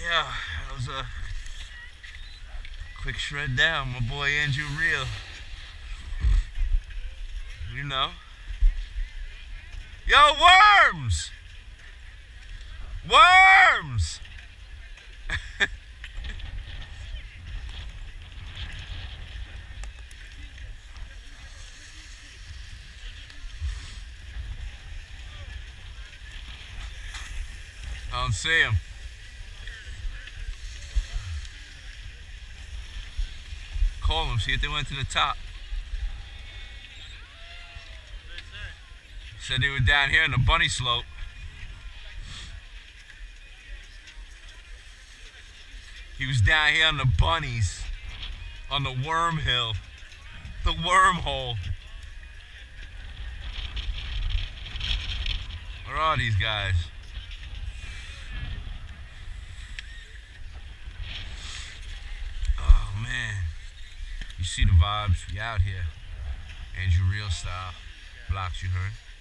Yeah, that was a quick shred down, my boy Andrew Real. You know. Yo, worms! Worms! I don't see him. Call them, see if they went to the top. Said they were down here in the bunny slope. He was down here on the bunnies, on the worm hill, the wormhole. Where are these guys? Oh man, you see the vibes. We out here. Andrew Real style. Blocks, you heard?